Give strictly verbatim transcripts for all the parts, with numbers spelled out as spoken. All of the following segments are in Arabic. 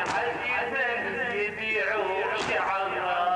عزيزا يبيعوا شعرا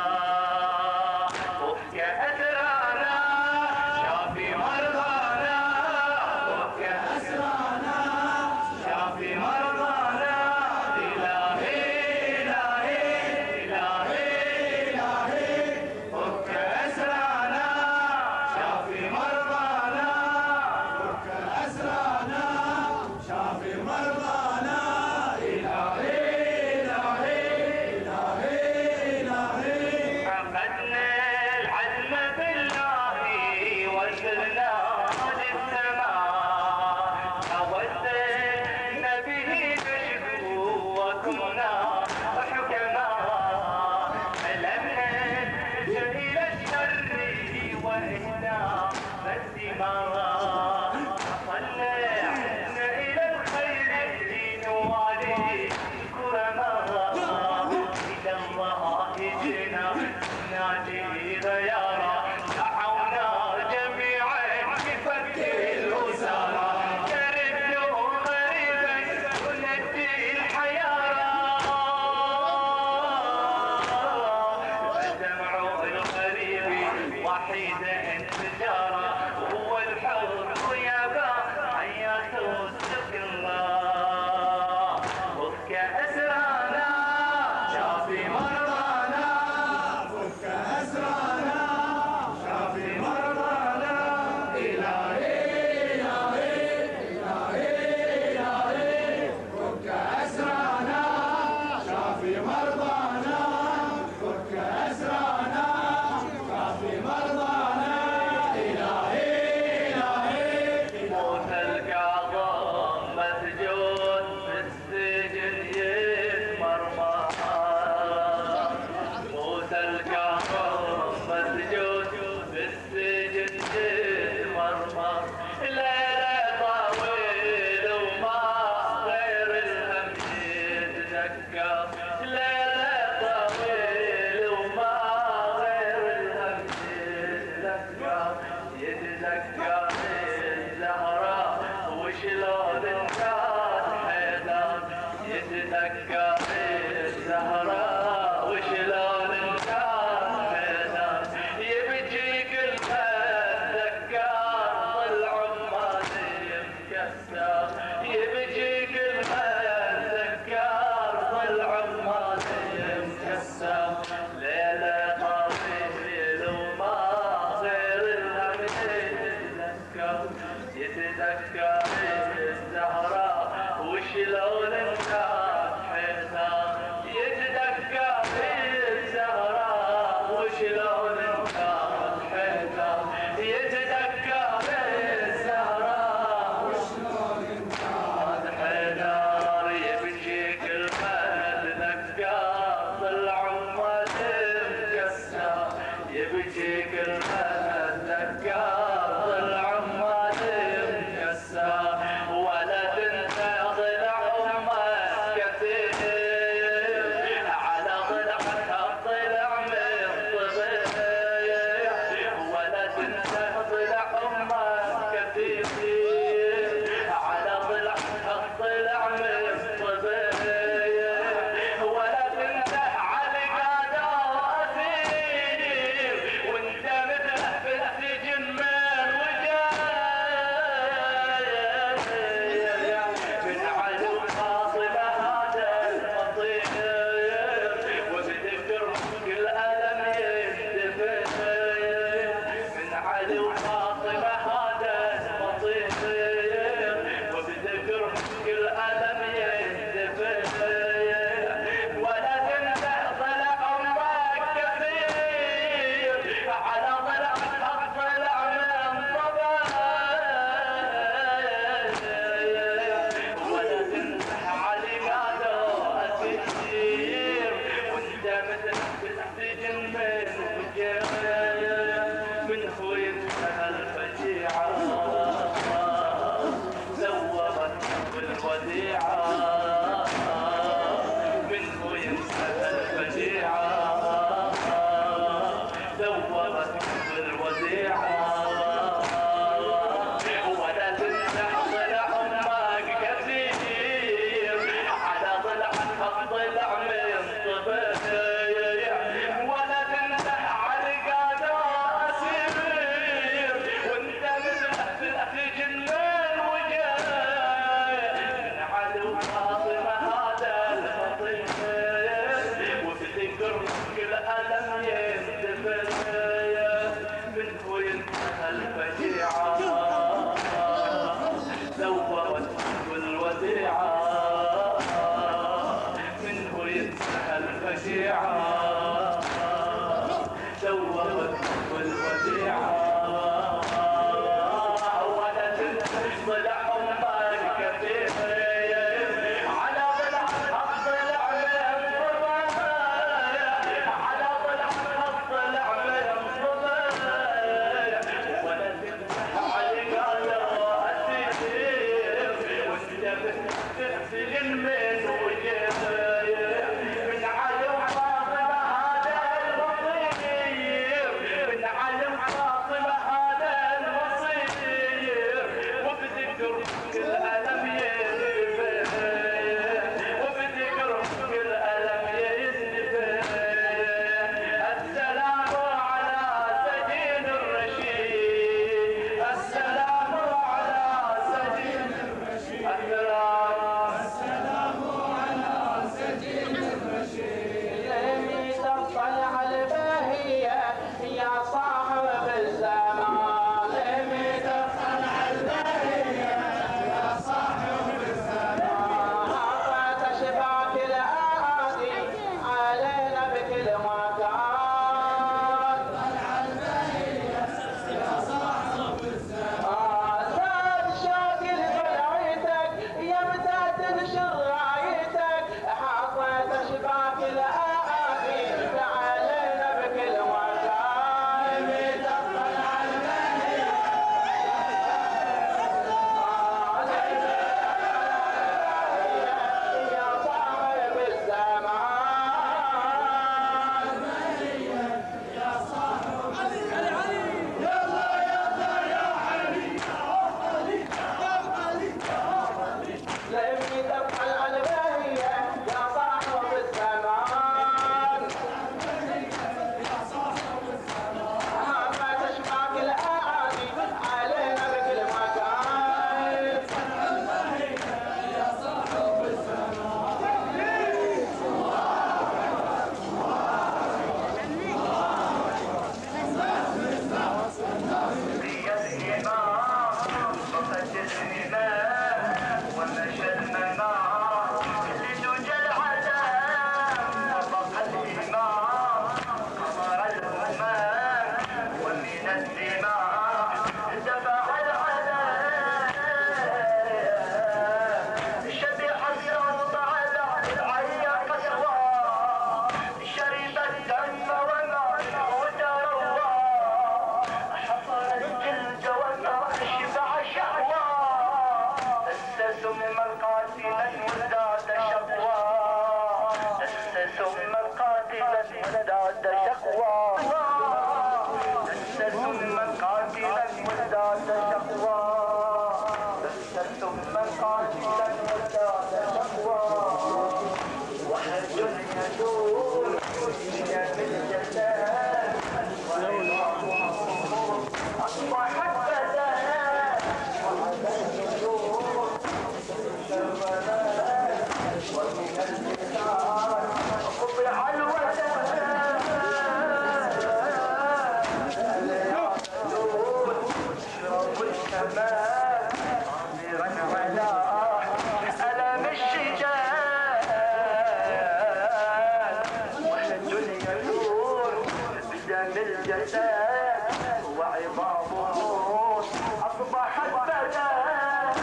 وفك أسرانا شافي مرضانا وفك أسرانا شافي مرضانا إلهي إلهي إلهي إلهي فك أسرانا شافي مرضانا فك أسرانا شافي مرضانا إلهي إلهي إلهي إلهي عقدنا العزم بالله وصلنا للسماء توسلنا به نشكو وكنا حكماء لم نلجأ إلى الشر وإحنا الدماء طلعنا إلى الخير نوالي كرماء إلى الله جئنا نادي ضيارا دعونا جميعا بفك الأسارى كردوا غريبا ونجي الحيارى ودمع الغريب وحيدا انفجارا هو الحر يابا حياة الله وفك أسرانا شافي مرضانا فك أسرانا شافي مرضانا إلهي إلهي إلهي إلهي فك أسرانا شافي مرضانا فك أسرانا شافي مرضانا إلهي إلهي موسى الكاظم مسجون بالسجن يتمرمر موسى الكاظم مسجون بالسجن يتمرمر ليلة طويل وما غير الهم يتذكر ليلة طويل وما غير الهم يتذكر يتذكر الزهراء وشلون كان حيدر يتذكر الزهراء وشلون كان حيدر يبكي كل ما تذكر ظل عمالي مكسر يبكي كل ما تذكر ظل عمالي مكسر ليلة طويل وما غير الهم يتذكر يتذكر الزهراء وشلون كان حيدر يتذكر الزهراء وشلون كان حيدر يتذكر الزهراء وشلون كان حيدر يبكي كل ما تذكر ظل عمالي مكسر يبكي كل ما تذكر ظل عمالي مكسر ولا تنسى ضلع امك كثير على ضلعها الضلع من طبيع ولا تنسى ضلع امك كثير على ضلعها الضلع من طبيع ولا تنسى علي قادر أثير وانت مثله في السجن من وجاي من علو فاطمة هذا المطير وبذكر كل ألم يندفن من علو فاطمة هذا المطير وبذكر كل ألم يندفن ولا تنسى ضلع امك كثير على ضلعها الضلع من طبع ولا تنسى علي قادر أثير وانت مثل بالسجن من وجاي من هو ينسى الفجيعة زورت بالوديعة من هو ينسى الفجيعة زورت بالوديعة ولا تنسى ضلع امك كثير على ضلعها الضلع الوديعة منه ينسحى الفجيعة دوبت والوديعة ولد طلع أمك كثير على ضلع الطلع من ضبع على ضلع الطلع من ضبع ولد علي قالوا أسير وانت بتسجن من وجيب من علم فاطمة هذا المصير من علم فاطمة هذا المصير وبذكر كل ألم ينزف وبذكر كل ألم ينزف السلام على سجين الرشيد السلام على سجين الرشيد السلام على سجين الرشيد لمي تطلع البهية يا صاحب الزمان لمي تطلع البهية يا صاحب الزمان هبت شباك الأعادي علينا بكل مكان طلع البهية يا صاحب الزمان زاد شاكل بلعيتك يا متى تنشر رايتك حطيت شباك الأعادي علينا بكل مكان لمي تطلع البهية يا صاحب الزمان لمي تطلع البهية يا صاحب الزمان هبت شباك الأعادي علينا بكل مكان هي الإمام وقد الإمام ومشى المنام لدجى العذاب وبقى الإمام قمر الهمام ومن الدماء دفع العذاب شبح الصوت على العين قسوة شرب الدم ومات وتروى حصل الجلد والنار شبع شهوة دس سم القاتلا وازداد شقوى دس سم القاتلا وازداد شقوى دس سم القاتلا وازداد شقوى دس سم القاتلا وازداد شقوى وحج يدور من الجسد أصبحت بدانا وعلى النجوم كربلاء ومن اللسان قطع الوداع لا يعملون شرب الشمال عامرا على ألم الشجال وحج يدور بدم الجسد وعظامه أصبحت بدانا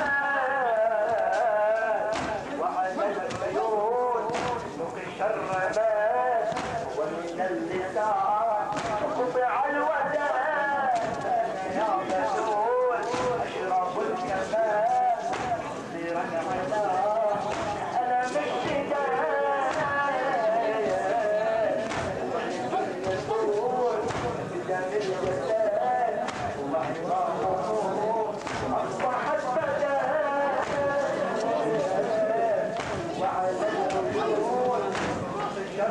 وعلى العيون نقش الرماد ومن اللسان قطع الوداع يعملون أشرب الكمال مصيرا على ألم الشجال يدور بدم الجسد وعظامه أصبحت بدانا وعلى العيون نقش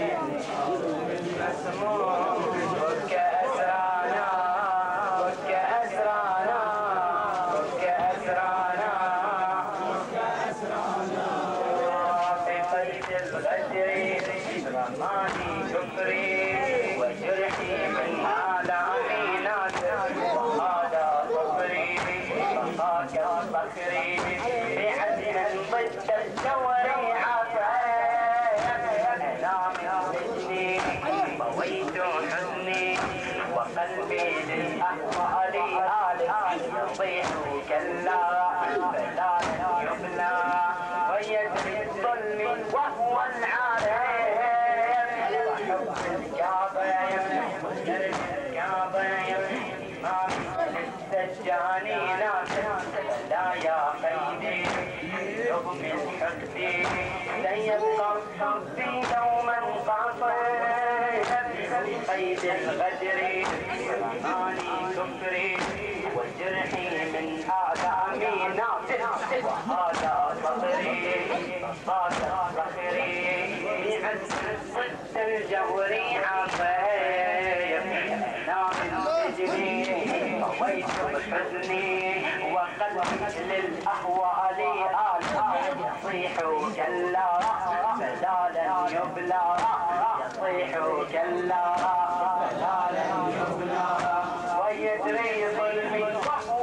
وقلبي للأهوال آل يطيح كلا فلا يبلى ويجري الظلم وهو العارف وحب الكعبة وجرد الكعبة ما للسجانين لا يا خيدي رغم الحقد لن يبقى الحب دوما قاطع قيد الغدر رماني كفري وجرحي من آلامي ناصر وهذا صدري وهذا صخري بعز ضد الجوري عافية نام السجن طويت بحزني وقلبي للأهوال آل يصيح كلا فلا لن يبلى يصيح كلا فلا لن يبلى ويجري ظلمي وهو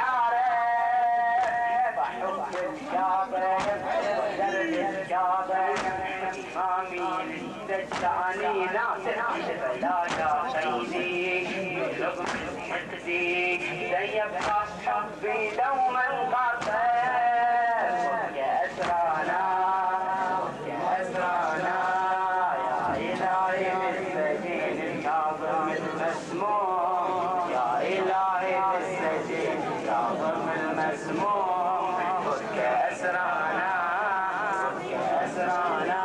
العارف وحب الكعبة ودرب الكعبة إمامي للسجاني ناصر فلا يا خيدي رغم حقدي لن يبقى حبي دوما قاسم يا أسرانا يا أسرانا يا إلهي بالسجين الكاظم المسموم يا إلهي بالسجين الكاظم المسموم فك أسرانا فك أسرانا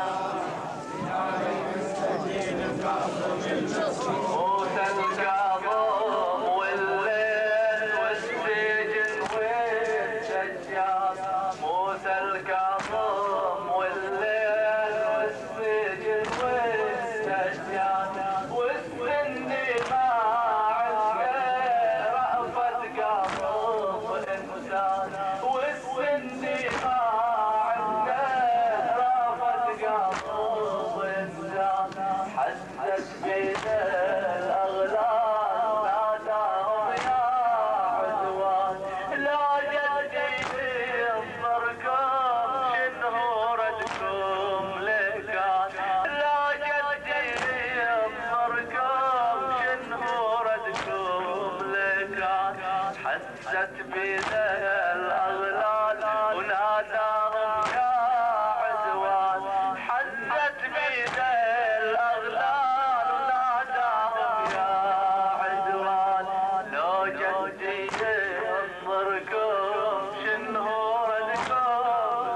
موسى الكاظم والليل والسجن والسجاد موسى الكاظم والليل والسجن والسجاد والسن ما عسى رأفت قاظم الإنسان والسن ما عسى رأفت قاظم الإنسان حست بين الأغلال ناداهم يا عدوان لا جدي انظركم شنو ردكم لكان لا جدي انظركم شنو ردكم لكان حست بين الأغلال وناداهم يا عدوان حست بين الأغلال وناداهم يا عدوان لو جدي انظركم شنو ردكم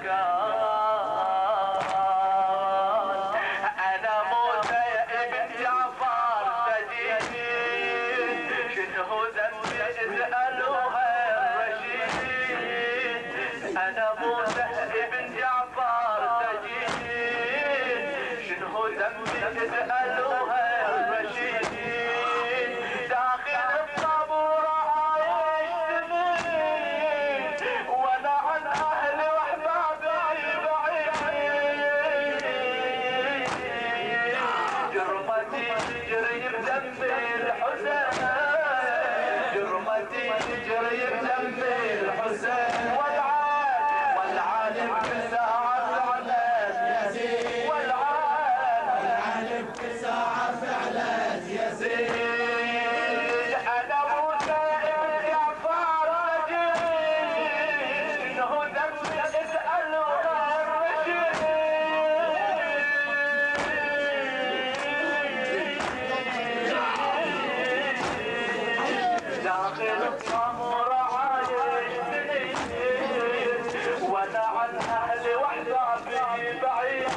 لكان أنا موسى ابن جعفر سجين شنو ذنبي اسألوها الرشيد أنا موسى ابن جعفر سجين شنو ذنبي اسألوها الرشيد داخل الطابور عايش سنين وانا عن اهلي واحبابي بعيد جرمتي تجري بدم الحسين جرمتي تجري بدم الحسين والعالم والعالم كل ساعة فعلت يزيد والعالم كل ساعة فعلت يزيد أنا موسى ابن جعفر سجين شنو ذنبي اسألوها الرشيد داخل الطابور عايش سنين وانا عن اهلي واحبابي بعيد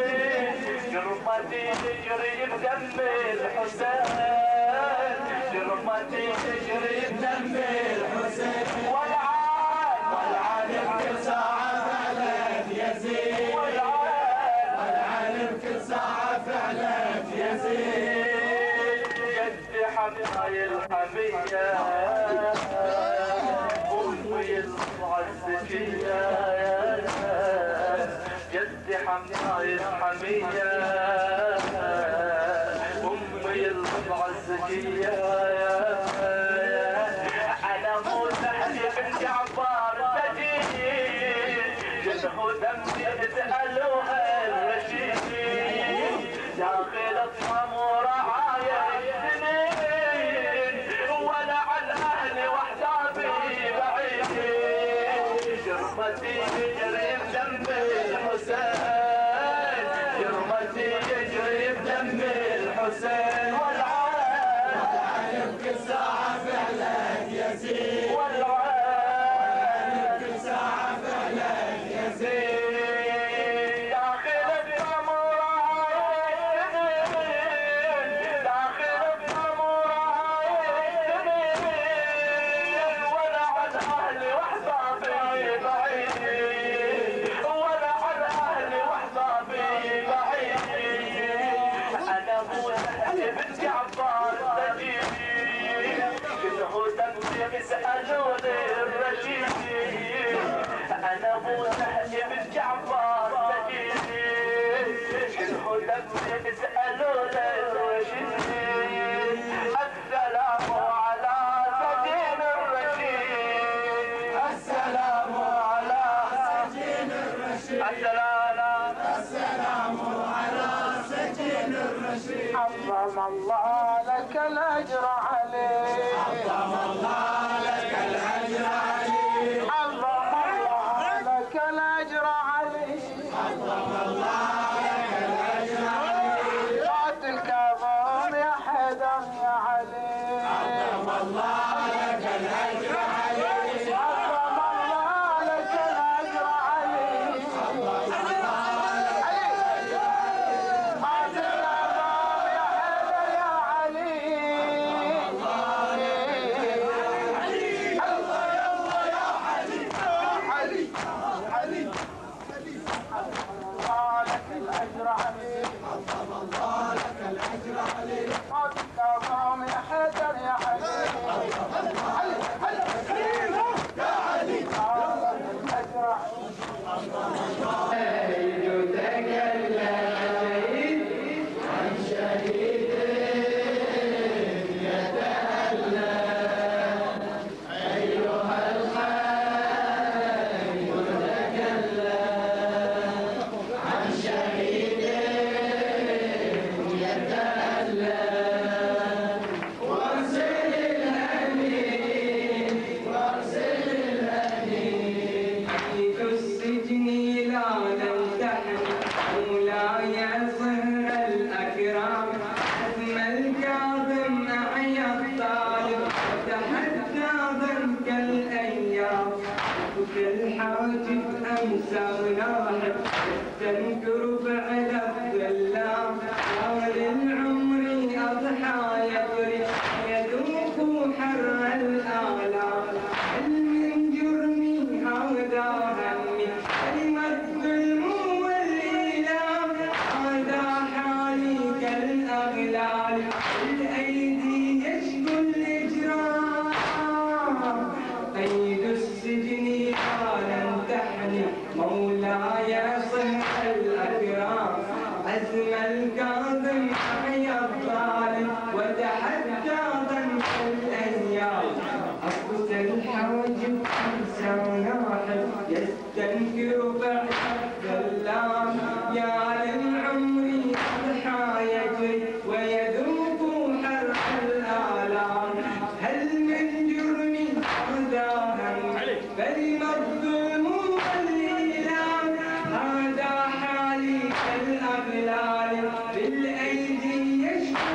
جرمتي تجري بدم الحسين جرمتي تجري بدم الحسين والعالم والعالم كل ساعة فعلت يزيد والعالم والعالم كل ساعة حماي الحمية أمي العزكية جدي حماي الحمية أمي العزكية أنا موسى بن جعفر سجين جده دمي اسألوها الرشيد داخل اصمم ورعاية السنين ولا على اهلي واحبابي بعيد جرمتي يجري بدم الحسين جرمتي يجري بدم الحسين والعين يبكي ساعة فعلك يزيد والعين يبكي ساعة فعلك يزيد يسألوني الرشيد أنا موسى بن جعفر سجيني شنو دمي يسألوني الرشيد السلام على سجين الرشيد السلام على سجين الرشيد السلام السلام على سجين الرشيد عظم الله لك الأجر عليه عظم الله لك الأجر عليه عظم الله لك الأجر عليه عظم الله لك الأجر عليه صوت الكظم يا حيدر يا علي عظم الله لك الأجر عليه عظم الله لك الأجر عليه عظم الله لك الأجر عليه عظم الله لك الأجر عليه صوت الكظم يا حيدر يا علي علي علي يا علي الأجر عن شهيد يتألى أيها الخير تكلم عن شهيد يتألى وارسل الأمين وارسل الأمين حديث السجن لا نمتحن مولاي صهر الأكرام حزم الكاظم أحيا الطالب وتحدى ضنك الأيام وفي الحاجب أمسى وناحب تنكر فعل الظلام حول العمر أضحى يجري يذوق حر الآلام هل من جرمي هذا همي كلمة الظلم والإيلام هذا حالي كالأغلال الأيدي يشكو الإجرام قيد السجن قال امتحني مولاي صهر الأكرام عزم الكاظم أحيا الظالم وتحدى ضنك الأيام أقصى الحواجب أمسى وناحب يستنكر بعد الظلام يا للعمر أضحى يجري ويذوق حر الآلام هل من جرمي هذا همي فلم الظلم والإيلام هذا حالي كالأغلال بالأيدي يشكو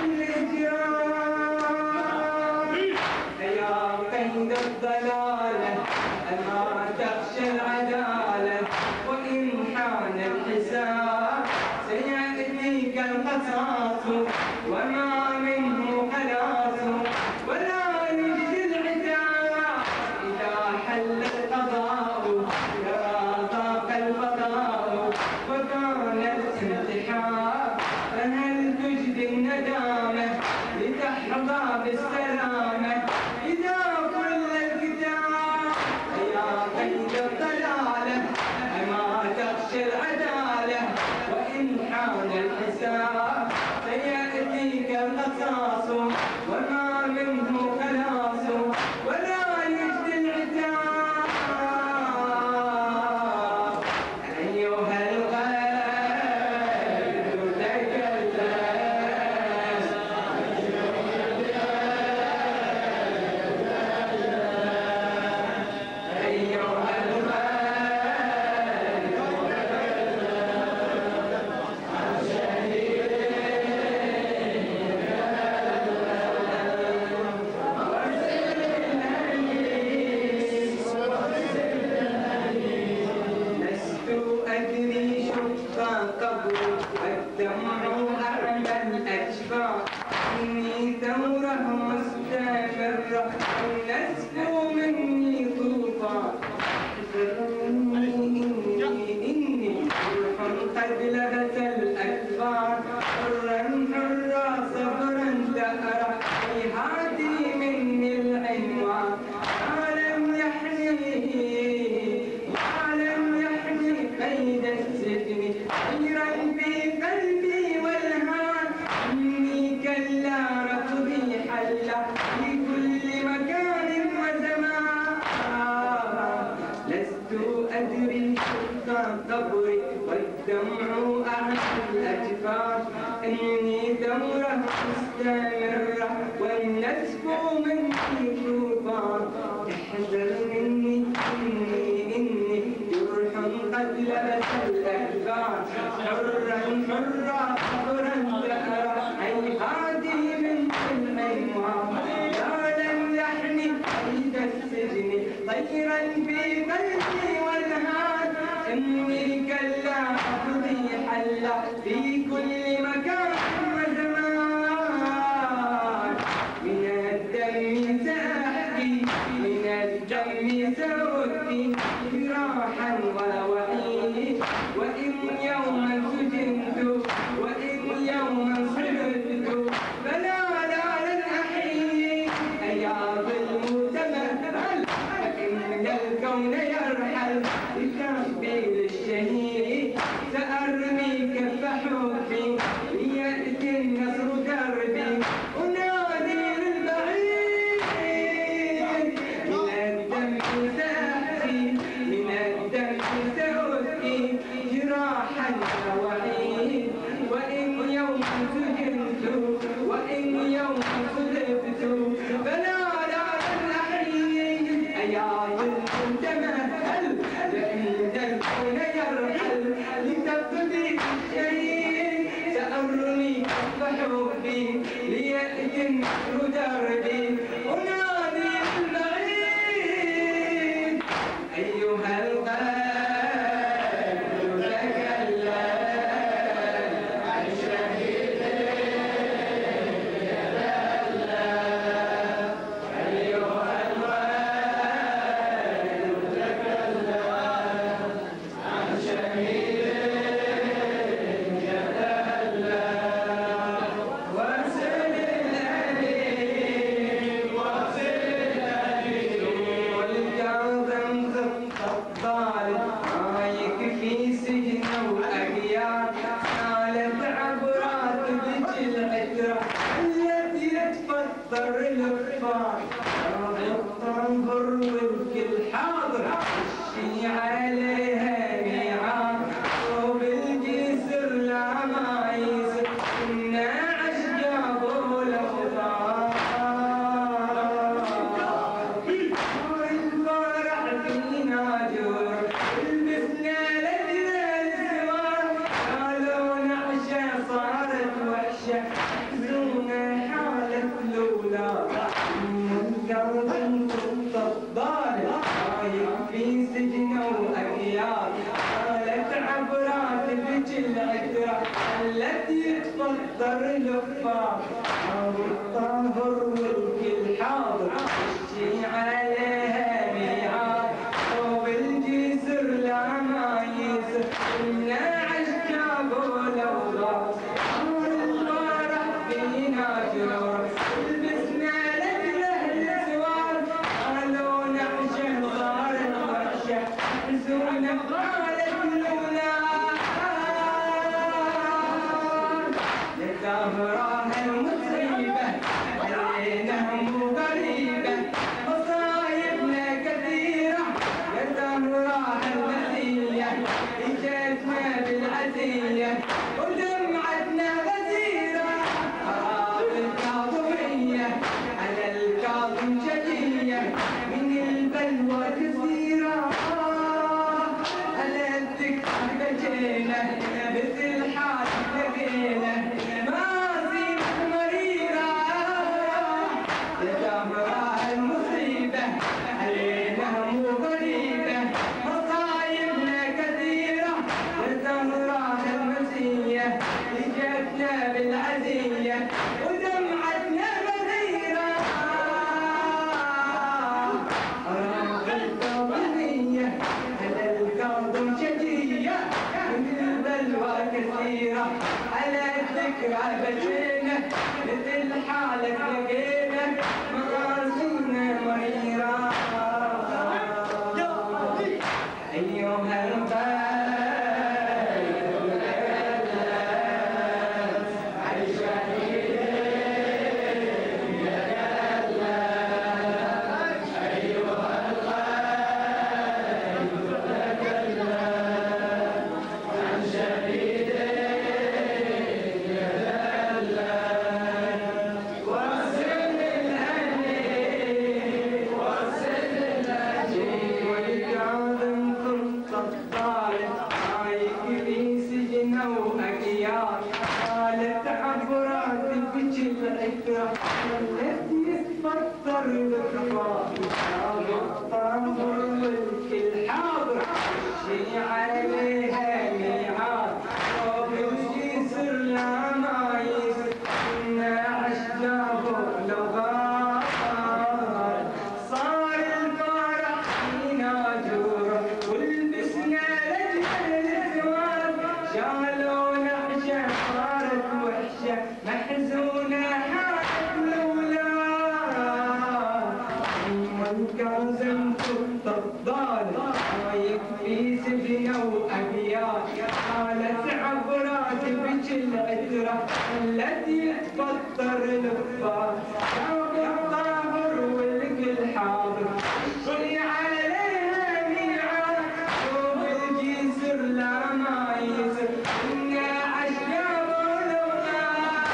الإجرام يا قيد الضلالة أما تخشى العدالة وإن حان الحساب سيأتيك القصاص وما منه خلاص ولا يجزي العتاب إذا حل القضاء كما ضاق الفضاء وكان الامتحان فهل تجدي الندامة لتحظى بالسلامة إذا كل الكتاب يا قيد الضلالة ما تخشى العدالة وإن حان الحساب سيأتيك القصاص وما منه خلاص ولا يجدي العتاب أيها الغالب تكلم أيها لست أدري شق قبر والدمع أعمى الأجفاء إني ثورة مستمرة النسف مني طوفان إني إني روح قد لغت الأكفان حرا حرا صبرا دهرا هيهاتي مني العنوان ما لم يحني ما لم يحني قيد السجن خيرا في قلبي والهان إني كلا ركضي حلا في كل مكان وزمان لست أدري شق قبري والدمع أعمى الأجفان إني ثورة مستمرة والنسف مني طوفان احذر مني إني إني جرح قد لبس الأكفان حرا حرا صبرا دهرا هيهاتي من العنوان لا لم يحني قيد السجن طيرا في قلبي والهان إني كلا أقضي حلا في كل مكان وزمان من الدم سأحكي من الدم سأبكي جراحا ووعيد وإن يوما سجنت وإن يوما صرت فلا لا لن أحيي أيا ظلم تمهل فإن الكون يرحل بتقبيل الشهيد سأرمي كف حبي ليأتي النصر دربي أنادي للبعيد من الدم سأحكي من الدم سأبكي جراحا ووعيد وإن يوم سجنت وإن يوم صدفت فلا لا لن أحيي أيا ظلم تمهل فإن الكون يرحل لتقضي الشهيد سأرمي كف حبي ليأتي النصر دربي أنادي للبعيد أيها القلب تكلم عن شهيد التي تفطر لفاف الطاهر والكل حاضر اشتي عليها ميعاد وبالجسر لا ما يسر إنا عشقاب ولوضع الفرح فينا جور لبسنا قالت لولا للزهراء المصيبة علينا مو غريبة مصايبنا كثيرة يا زهراء المسية اجتنا بالعزية ودمعتنا غزيرة خراب الكاظمية على الكاظم شجية من البلوى كثيرة على الذكر بجينا مثل حال لقينا ماسينا مريرة يا زهراء المصيبة علينا مو غريبة مصايبنا كثيرة يا زهراء المسية اجتنا بالعزية ودمعتنا غزيرة خراب الكاظمية على الكاظم شجية من البلوى كثيرة على الذكرى بجينا مثل حالك لقينا مغازينا مريرة أيها الغالي قالت عبرات بجي العكرة التي يتفطر الكفار الطاهر والكل حاضر شي عليها ميعاد وبالجسر لا ما يصير إنا أشجابه لو غار صار الفرح فينا جورة ولبسنا لجل الزواج شالونا عشا صارت وحشة محزونة حالت الأولاد من كان زمت الضال ويكفي سجنة وأبيات قالت عبرات بجي العترة التي تفطر الكفار شاب الطاهر والكل حاضر شي عليها ميعاد وبالجسر لا ما يصير إنا أشجار الأولاد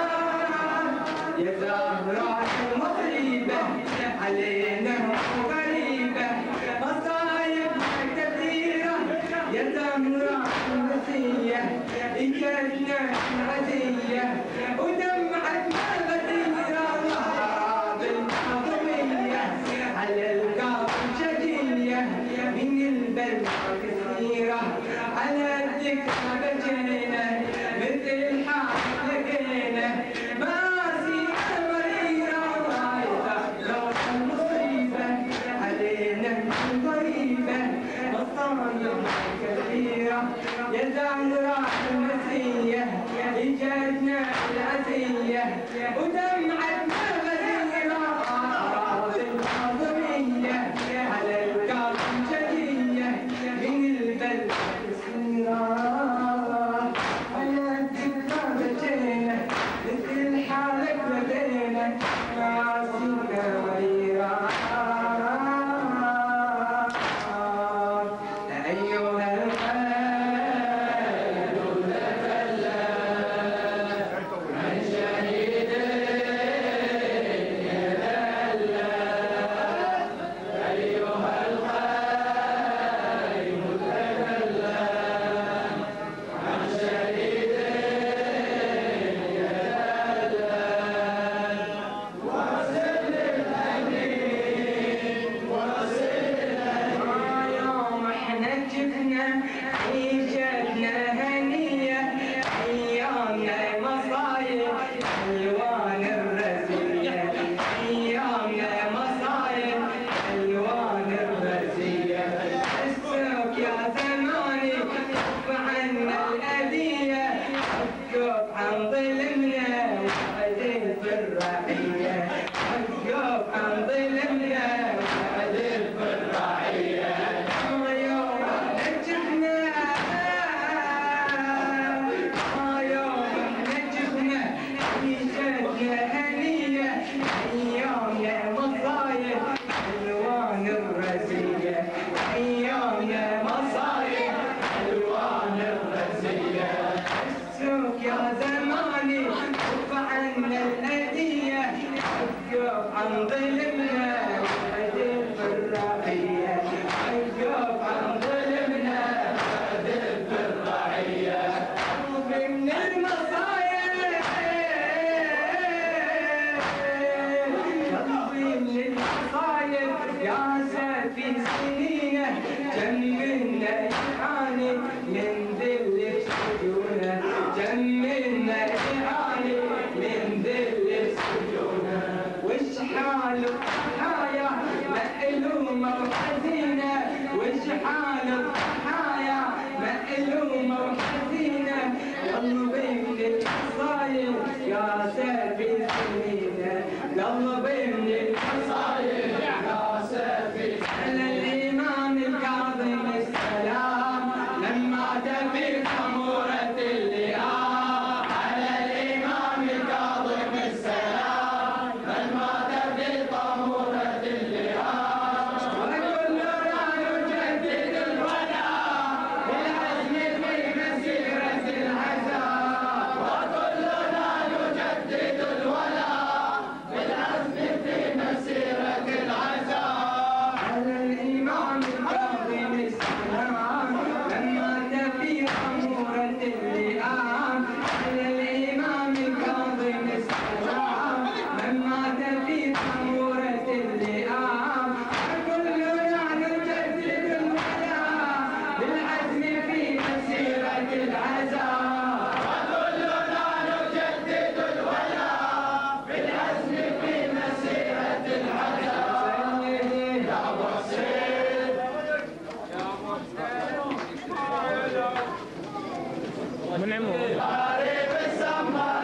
يا زهراء المصيبة علينا غريبة مصايبنا كثيرة يا زهراء المسية اجتنا العزية ودمعتنا غزيرة خراب الكاظمية على الكاظم شجية من البلوى كثيرة على الذكرى بجينا مثل حال لقينا ماسينا مريرة يا زهراء المصيبة علينا غريبة مصايبنا كثيرة يا زهراء المسية اجتنا العزية ودمعتنا غزيرة خراب الكاظمية على الكاظم شجية من البلوى كثيرة على الذكرى بجينا مثل حالك لدينا ماسينا مريرة أيها الغالي عنا الأذية وقف عن ظلمنا وعدل بالرعية وقف عن ظلمنا وعدل بالرعية قلبي من المصايب قلبي من المصايب يا سافي سنينه جملنا يعاني من ذل سجونه جملنا يعاني من ذل سجونه وش حال الضحايا مألومة وحزينة وش حال الضحايا مألومة وحزينة قلبي من المصايب يا سافي سنينه قلبي من المصايب يا سافي على الإمام الكاظم السلام لما تبي خمورة اللئام على الإمام الكاظم السلام لما تبي خمورة اللئام وكلنا نجدد الولاء بالعزم في مسيرة العزاء وكلنا نجدد الولاء بالعزم في مسيرة العزاء على الإمام الكاظم السلام لما تبي خمورة اللئام على الإمام الكاظم السلام لما تبي خمورة اللئام كلنا نجدد الولاء بالعزم في مسيرة العزاء وكلنا نجدد الولاء بالعزم في مسيرة العزاء سيدي يا أبو حسين غريب السماء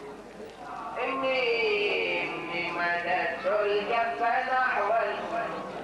الكف نحو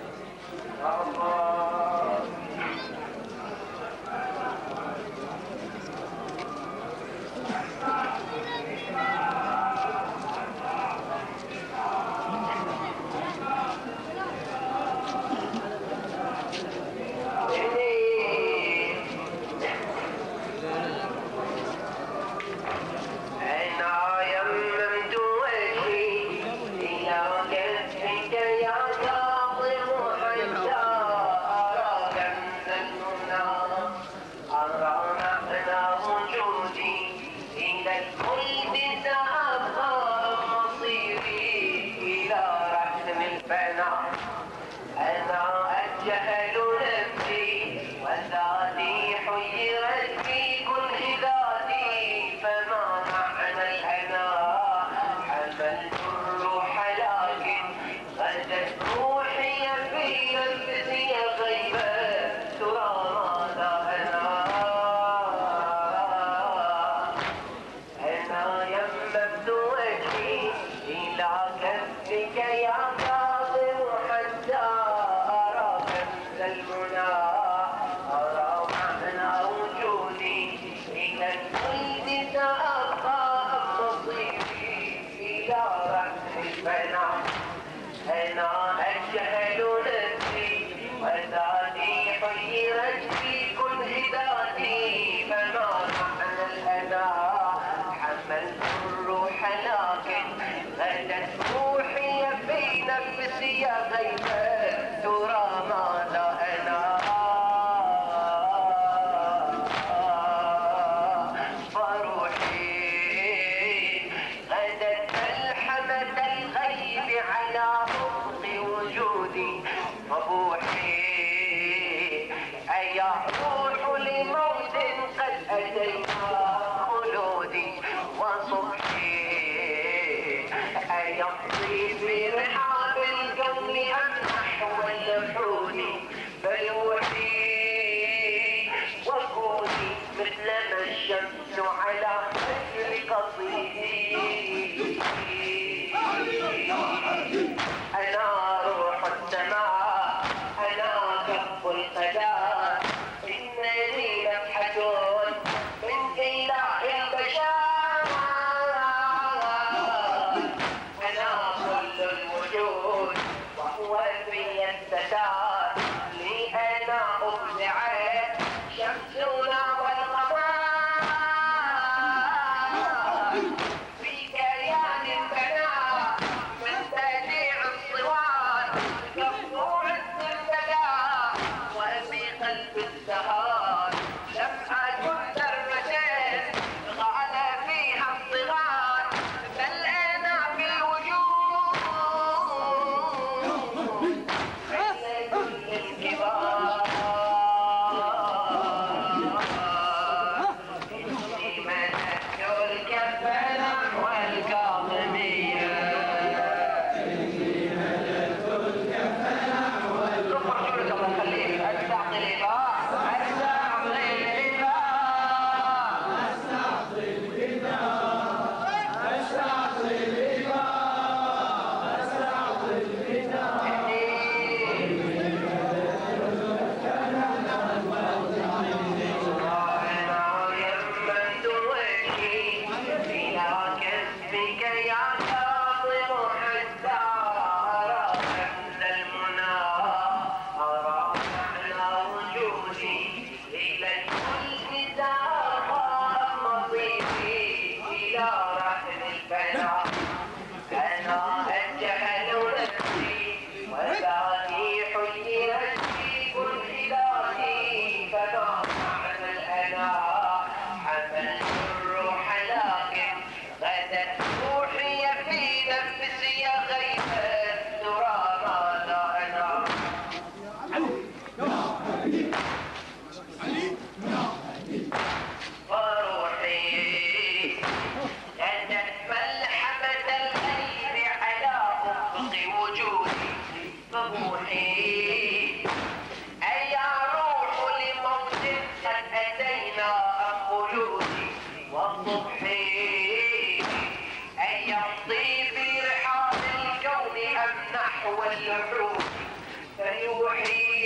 واللحوم فيوحي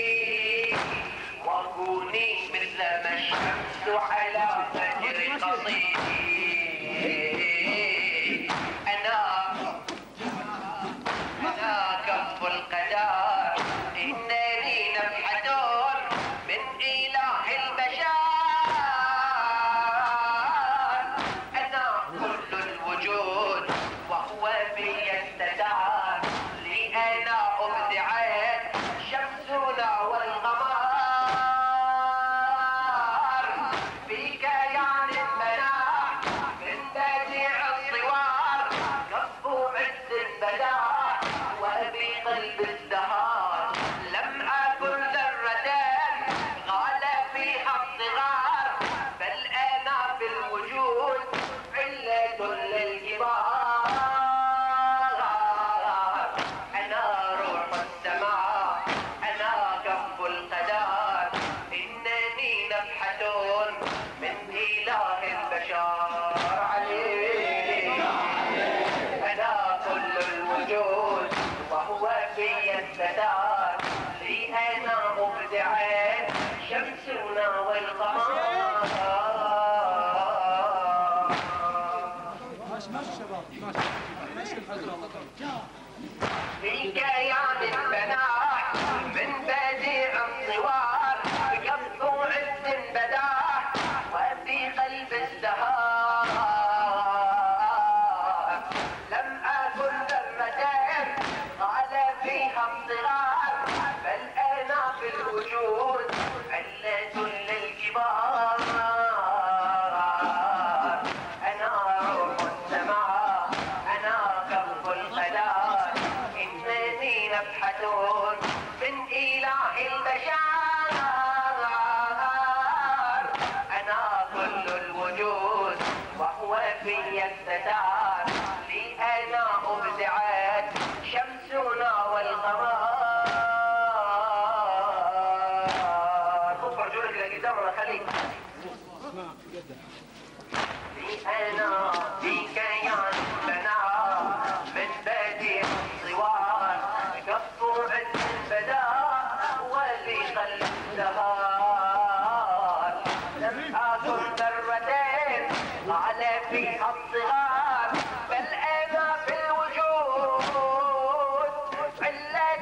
كوني مثل ما الشمس على فجر قصيد. أنا أنا كف القدر إنني نفحة من إله البشر. أنا كل الوجود وهو في الستار. لي أنا أبدعت شمسنا والقمر. فيك يعني المناح من بديع الصور. كف عز بدا وفي قلب ازدهار. لم أكن ذرة غال فيها الصغار. بل أنا في الوجود علة للكبار. أنا روح السماء أنا كف القدر إنني نفحة من إله البشر. عليه أنا كل الوجود وهو في الستار. لي أنا مبدعين شمسنا والقمر. فيك يعني البناح من بديع الصور. بكف عز بداح وفي قلب ازدهار. لم أكن ذرتين قال فيها الصغار. بل أنا في الوجود علة للكبار. أنا روح السماء أنا كف القدر إنني نفحة من إله البشر. أنا كل الوجود وهو في الستار. لي أنا أبدعت شمسنا والقمر. كف رجلك لقدام ولا خليك. لي أنا فيك يعني البناء من بديع الصور. كف عز البداء وفي قلب الزهار. لم أكن ذرتين قال فيها الصغار. بل أنا في الوجود علة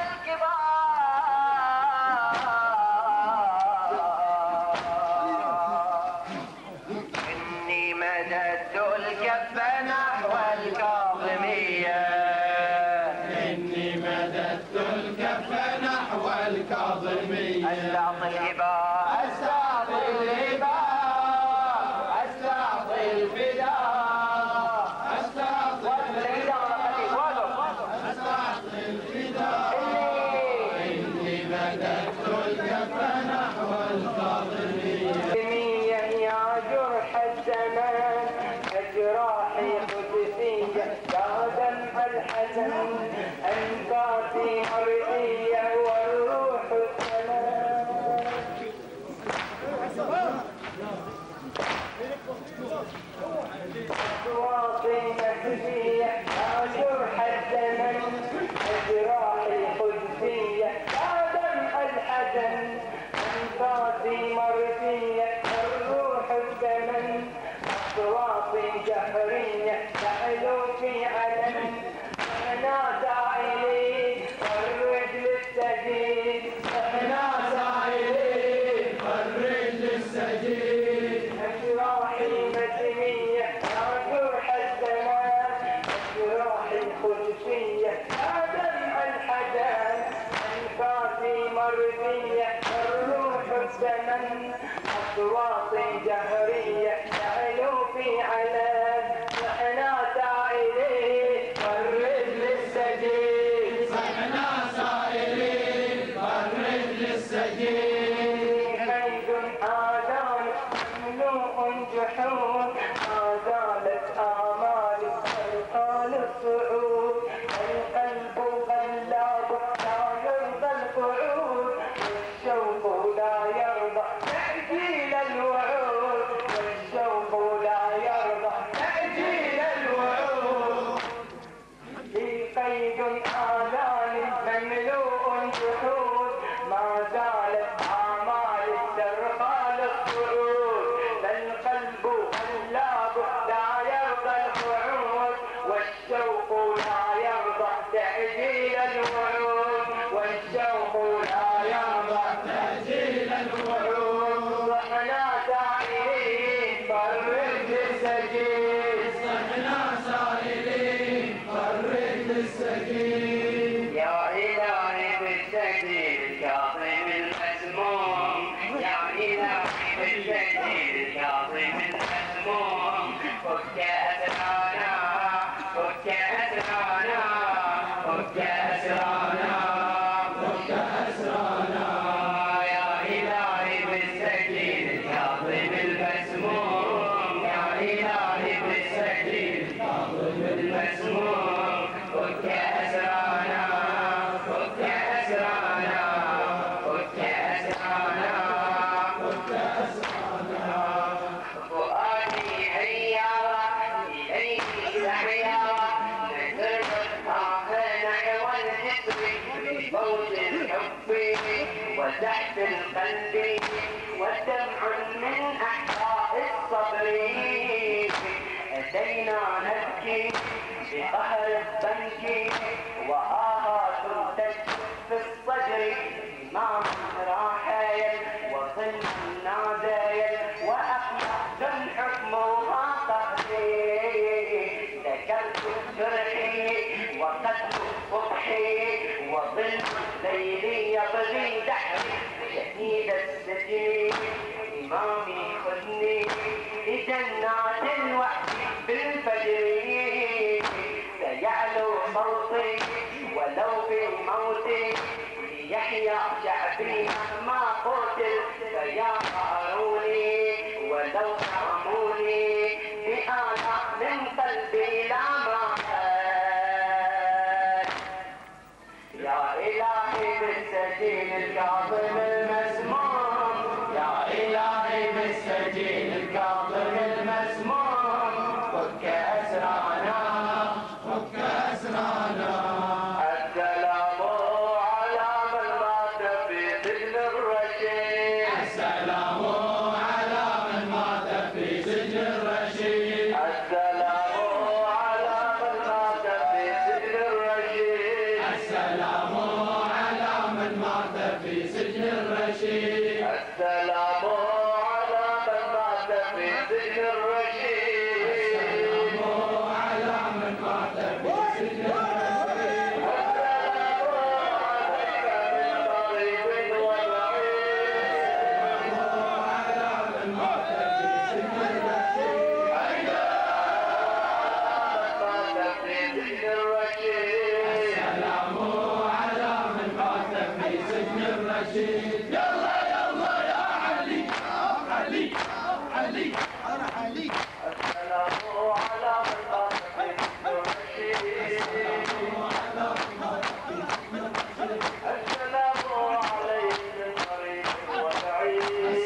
للكبار. إني مددت الكف نحو الكاظمية. إني مددت الكف نحو الكاظمية. أستعطي الهباء أستعطي الهباء أستعطي الفداء أستعطي أستعطي الفداء. إني مددت الكف نحو الكاظمية. يا جرح الزمان أجراحي قدسية. يا دمع الحزن أنفاسي مرئية والروح السلام. أصواتي نفسية يا جرح الزمن أجراحي قدسية. يا دمع الحزن أنفاسي مرئية الروح الزمن. أصواتي جهرية تعلو في علم. أنا سائلين والرجل السجين. أنا سائلين والرجل السجين. أجراحي مدنية يا جرح الزمان أجراحي قدسية. يا دمع الحزن أنفاسي مرضية الروح الزمن. أصواتي جهرية تعلو في علم. نحنا سائلين والرجل السجين. صحنا سائلين والرجل السجين. حيد آذان مملوء جحود. آذانت آمالي ألقى الصعود. القلب غلاب لا يرضى القعود. والشوق لا يرضى تعجيل الوعود. والشوق صوت الحب وتحت القلب ودمع من أحياء الصبر أتينا نبكي بقهر الضنك وآهات تجف في الصدر إمام راحل وظل ناديل وأخلاق حكمها قهري ذكرت جرحي وقتل صبحي وظل الليل يبغي دحري شهيد السجن إمامي خذني لجنات الوحي بالفجر سيعلو صوتي ولو بالموت ليحيا شعبي مهما قتل فيا قهروني ولو نعموني بآلاف من قلبي لا مات يا إلهي بالسجين الكاظم المسموم يا إلهي بالسجين الكاظم المسموم فك أسرانا فك أسرانا السلام على من مات في سجن الرشيد السلام على من مات في سجن الرشيد السلام على من مات في سجن الرشيد السلام على من مات في سجن الرشيد السلام على من مات في سجن الرشيد السلام على من مات في سجن الرشيد السلام على من مات في سجن الرشيد يلا يلا يا علي علي علي انا علي السلام على من مات في سجن الرشيد السلام عليه القريب والبعيد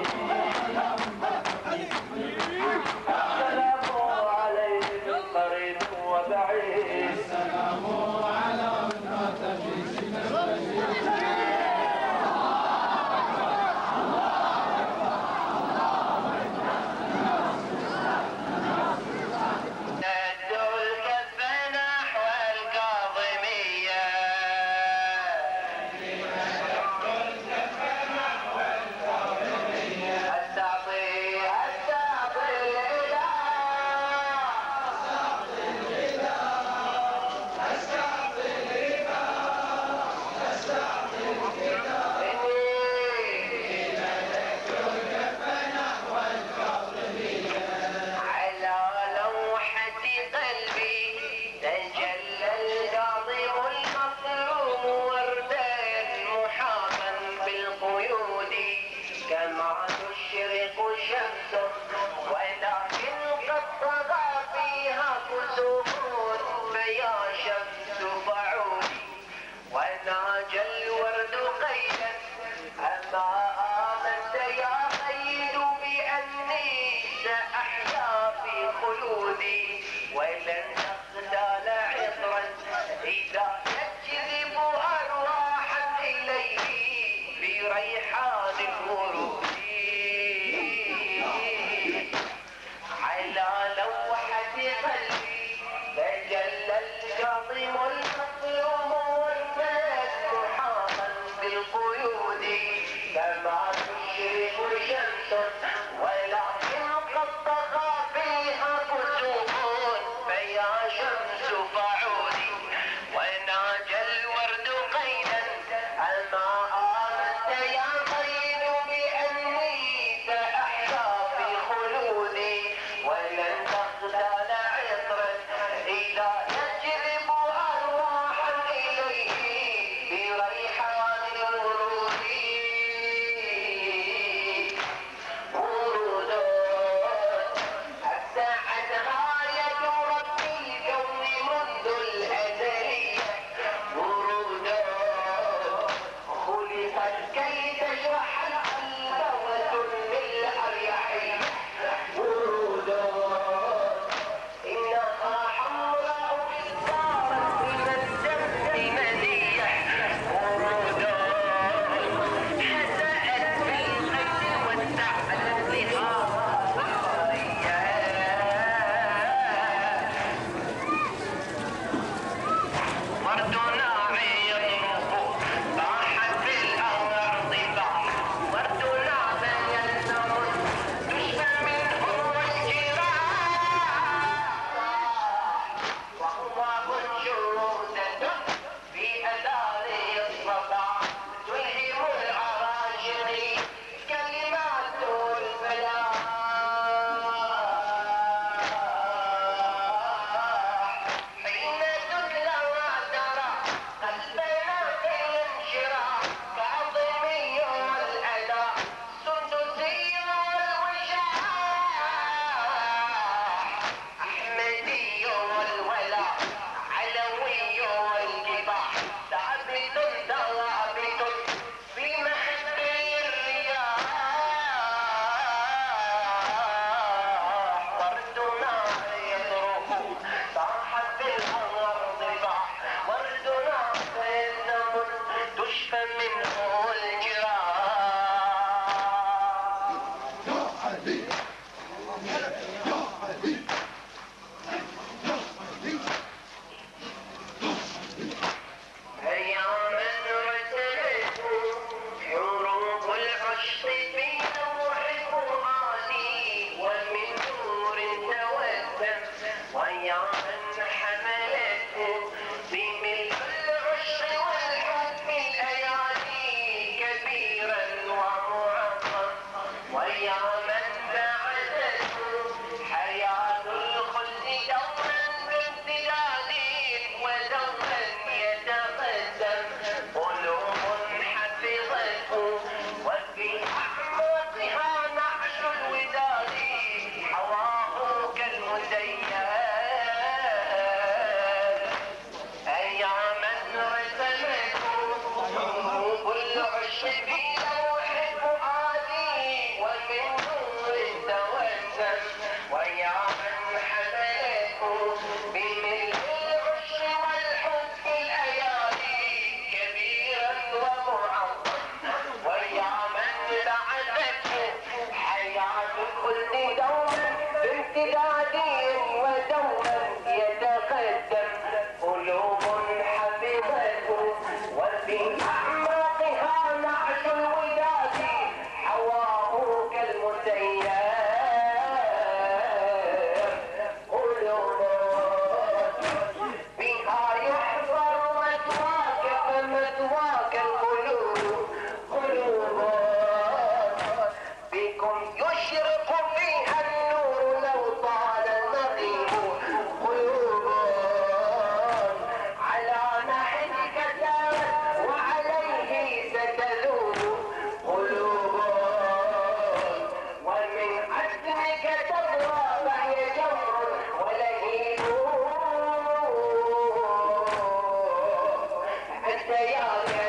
السلام عليه القريب وبعيد السلام على من مات في سجن الرشيد ندوا الكف نحو الكاظمية التعطي التعطي الإله على لوحة قلبي تجلى الكاظم المظلوم وردا محاطا بالقيود كما تشرق الشمس ولكن قد طغى فيها كسوف فيا شمس فعودي وناجى الورد قيدا أما آمنت يا قيد بأني سأحيا في خلودي ولن تغتال عطرا إذا تجذب أرواحا إليه بريحان الورود على لوحة قلبي تجلى الكاظم المظلوم والفات محاطا بالقيود كما تشرق الشمس ولكن قد طغى فيها كسوف فيا شمس فعودي وناجى الورد قيدا أما آمنت يا قيد بأني سأحيا في خلودي ولن تغتال عطرا إذا يجذب أرواحا إليه بريحان الورود ورود أبدعت غاية رب الكون منذ الأزلية ورود على